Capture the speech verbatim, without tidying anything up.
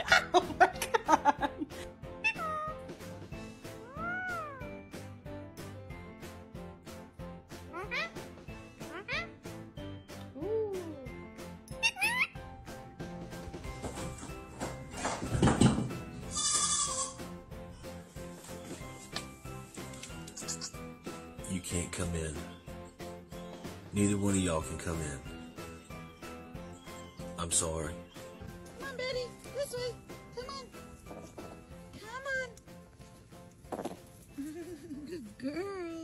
Oh my God. Ooh. You can't come in. Neither one of y'all can come in. I'm sorry. Come on, Betty. This way. Come on. Come on. Good girl.